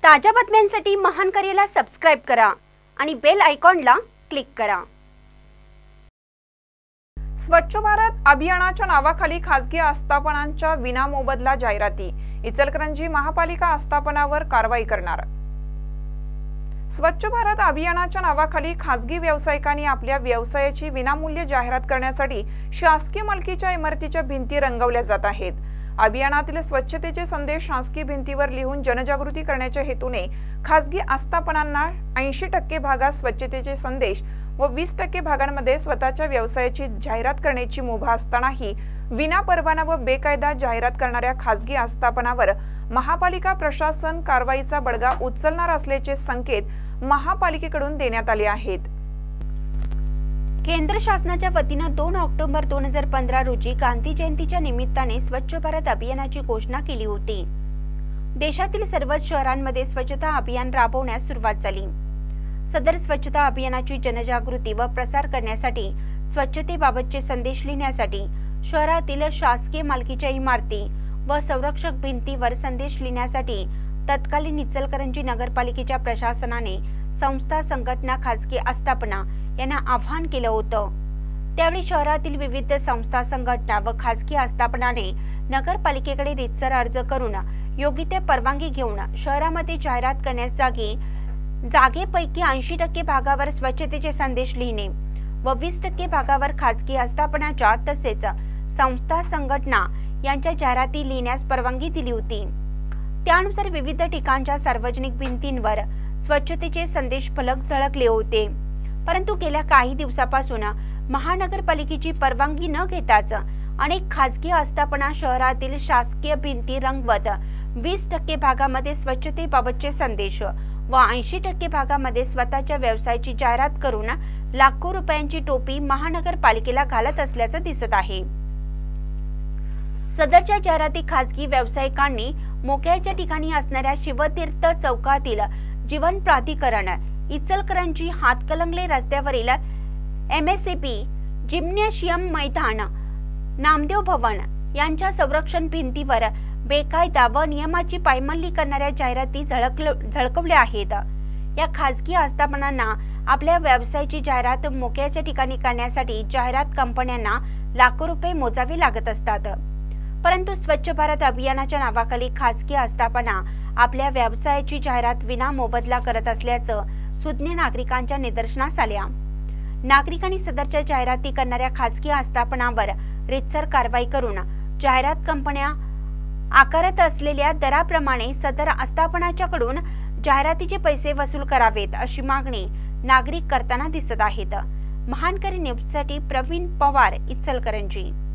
ताज्या बातम्यांसाठी महान करेला सबस्क्राइब करा आणि बेल आयकॉनला क्लिक करा। स्वच्छ भारत अभियानाच्या नावाखाली खासगी आस्थापनांच्या विनामोबदला जाहिराती, इचलकरंजी महापालिका आस्थापनावर कारवाई करणार। स्वच्छ भारत अभियानाच्या नावाखाली खासगी व्यावसायिकांनी आपल्या व्यवसायाची विनामूल्य जाहिरात करण्यासाठी शासकीय मालकीच्या इमारतीच्या भिंती रंगवल्या जात आहेत। अभियानातील स्वच्छतेचे संदेश शासकीय भिंतीवर लिहून जनजागृती करण्याच्या हेतूने खासगी आस्थापनांना 80% भागात स्वच्छतेचे संदेश व 20% भागांमध्ये स्वतःच्या व्यवसायाची जाहिरात करण्याची मुभा असतानाही विना परवाना व बेकायदा जाहिरात करणाऱ्या खासगी आस्थापनावर महापालिका प्रशासन कारवाईचा बडगा उचलणार असल्याचे संकेत महापालिकेकडून देण्यात आले आहेत। केंद्र शासनाच्या वतीने 2 ऑक्टोबर 2015 रोजी गांधी जयंतीच्या निमित्ताने स्वच्छ भारत अभियानाची घोषणा केली होती। देशातील सर्व शहरांमध्ये स्वच्छता अभियान राबवण्यास सुरुवात झाली। सदर स्वच्छता अभियानाची जनजागृती व प्रसार करण्यासाठी स्वच्छतेबाबतचे संदेश लिहिण्यासाठी शहरातील शासकीय मालकीच्या इमारती व संरक्षक भिंतीवर संदेश लिहिण्यासाठी तत्कालीन इचलकरंजी नगरपालिकेच्या प्रशासनाने संस्था, संघटना, खासगी आस्थापना यांना आवाहन केलं होतं। त्यावेळी शहरातील विविध संस्था, संघटना व खासगी आस्थापनाने नगरपालिकेकडे रितसर अर्ज करून योग्य ते परवानगी घेऊन शहरामध्ये जाहिरात करण्यास जागेपैकी 80% भागावर स्वच्छतेचे संदेश लिहिणे व 20% भागावर खासगी आस्थापनाच्या तसेच संस्था, संघटना यांच्या जाहिराती लिहिण्यास परवानगी दिली होती। त्यानुसार विविध ठिकाणच्या सार्वजनिक भिंतींवर स्वच्छतेचे संदेश फलक झळकले होते। परंतु गेल्या काही दिवसापासून महानगरपालिकेची परवानगी न घेताच अनेक खासगी आस्थापना शहरातील शासकीय भिंती रंगवत 20% भागामध्ये स्वच्छतेबाबतचे संदेश व 80% भागामध्ये स्वतःच्या व्यवसायाची जाहिरात करून लाखो रुपयांची टोपी महानगरपालिकेला घालत असल्याचं दिसत आहे। सदरच्या जाहिराती खासगी व्यावसायिकांनी मोक्याच्या ठिकाणी असणाऱ्या शिवतीर्थ चौकातील जीवन प्राधिकरण, इचलकरंजी हातकलंगले रस्त्यावरील MSCP जिम्नॅशियम मैदान, नामदेव भवन यांच्या संरक्षण भिंतीवर बेकायदा व नियमाची पायमल्ली करणाऱ्या जाहिराती झळकवल्या आहेत। या खासगी आस्थापनांना आपल्या व्यवसायाची जाहिरात मोक्याच्या ठिकाणी करण्यासाठी जाहिरात कंपन्यांना लाखो रुपये मोजावे लागत असतात। परंतु स्वच्छ भारत अभियानाच्या नावाखाली खासगी आस्थापना आपल्या व्यवसायाची जाहिरात विना मोबदला करत असल्याचं सुज्ञ नागरिकांच्या निदर्शनास आल्या। नागरिकांनी सदरच्या जाहिराती करणाऱ्या खासगी आस्थापनावर रितसर कारवाई करून जाहिरात कंपन्या आकारत असलेल्या दराप्रमाणे सदर आस्थापनाच्याकडून जाहिरातीचे पैसे वसूल करावेत अशी मागणी नागरिक करताना दिसत आहेत। महानकरी न्यूजसाठी प्रवीण पवार, इचलकरंजी।